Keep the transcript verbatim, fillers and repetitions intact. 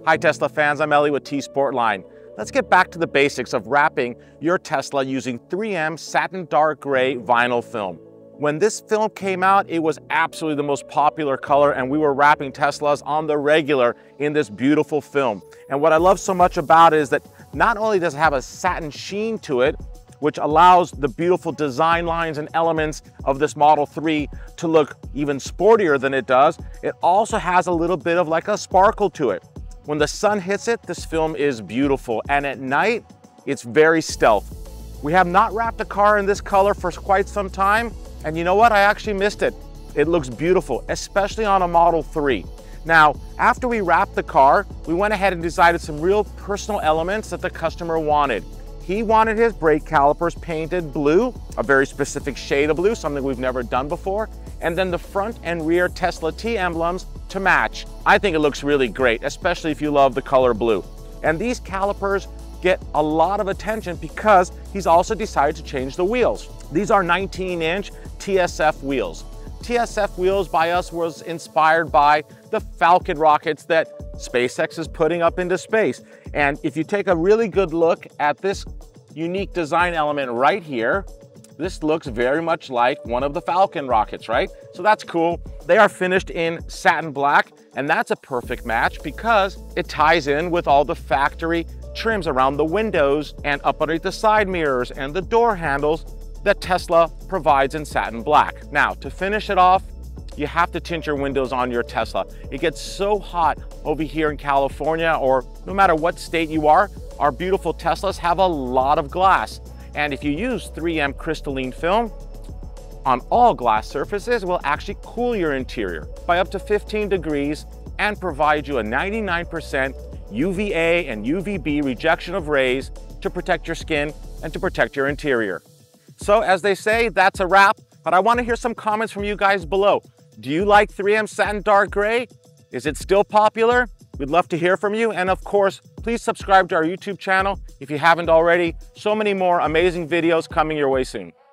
Hi Tesla fans, I'm Ellie with T-Sportline. Let's get back to the basics of wrapping your Tesla using three M Satin Dark Gray vinyl film. When this film came out, it was absolutely the most popular color, and we were wrapping Teslas on the regular in this beautiful film. And what I love so much about it is that not only does it have a satin sheen to it, which allows the beautiful design lines and elements of this Model three to look even sportier than it does, it also has a little bit of like a sparkle to it. When the sun hits it, this film is beautiful, and at night, it's very stealth. We have not wrapped a car in this color for quite some time, and you know what? I actually missed it. It looks beautiful, especially on a Model three. Now, after we wrapped the car, we went ahead and decided some real personal elements that the customer wanted. He wanted his brake calipers painted blue, a very specific shade of blue, something we've never done before, and then the front and rear Tesla T emblems to match. I think it looks really great, especially if you love the color blue. And these calipers get a lot of attention because he's also decided to change the wheels. These are nineteen inch T S F wheels. T S F wheels by us was inspired by the Falcon rockets that SpaceX is putting up into space. And if you take a really good look at this unique design element right here, this looks very much like one of the Falcon rockets, right? So that's cool. They are finished in satin black, and that's a perfect match because it ties in with all the factory trims around the windows and up underneath the side mirrors and the door handles that Tesla provides in satin black. Now, to finish it off, you have to tint your windows on your Tesla. It gets so hot over here in California, or no matter what state you are, our beautiful Teslas have a lot of glass. And if you use three M crystalline film on all glass surfaces, it will actually cool your interior by up to fifteen degrees and provide you a ninety-nine percent U V A and U V B rejection of rays to protect your skin and to protect your interior. So as they say, that's a wrap, but I want to hear some comments from you guys below. Do you like three M Satin Dark Gray? Is it still popular? We'd love to hear from you. And of course, please subscribe to our YouTube channel if you haven't already. So many more amazing videos coming your way soon.